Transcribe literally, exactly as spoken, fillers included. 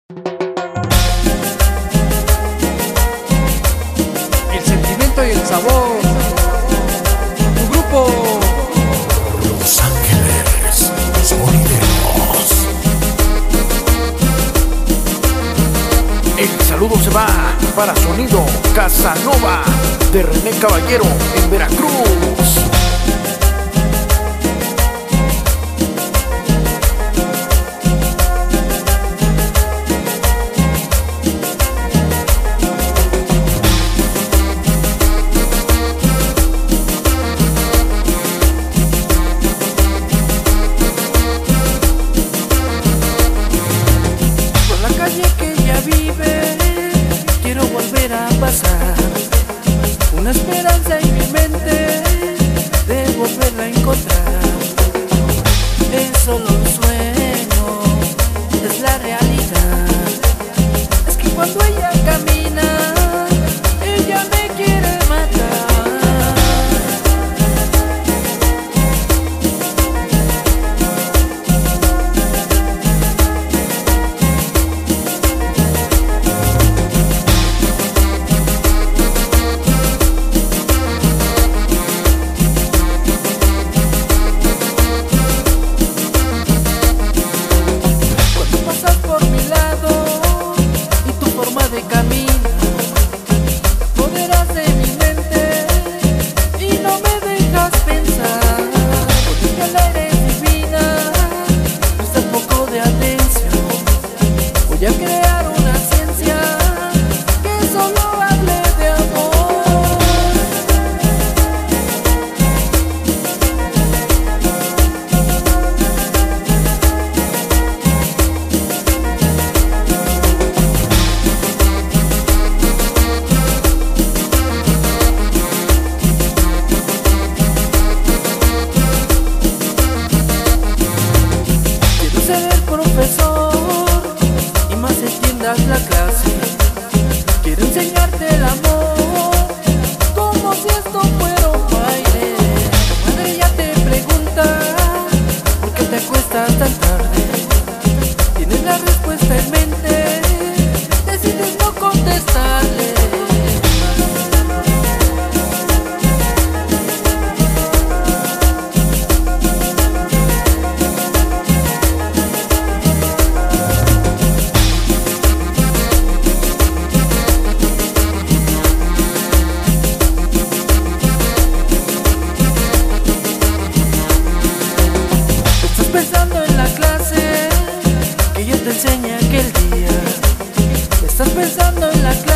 El sentimiento y el sabor. Tu grupo Los Ángeles Sonideros. El saludo se va para Sonido Casanova de René Caballero en Veracruz. Quiero volver a pasar una esperanza en mi mente de volverla a encontrar. Es solo un sueño, es la realidad. Es que cuando ella camina, ella me quiere matar. De camino, poderás de mi mente y no me dejas pensar. Porque al aire es divina, presta un poco de atención. Voy a crear una ciencia que solo hable de amor. Y más entiendas la clase. Quiero enseñarte el amor como si esto fuera un baile. Tu madre ya te pregunta ¿por qué te acuestas tan tarde? Tienes la respuesta en mente, decides no contestarle. Pensando en la clase que yo te enseñé aquel día. Estás pensando en la clase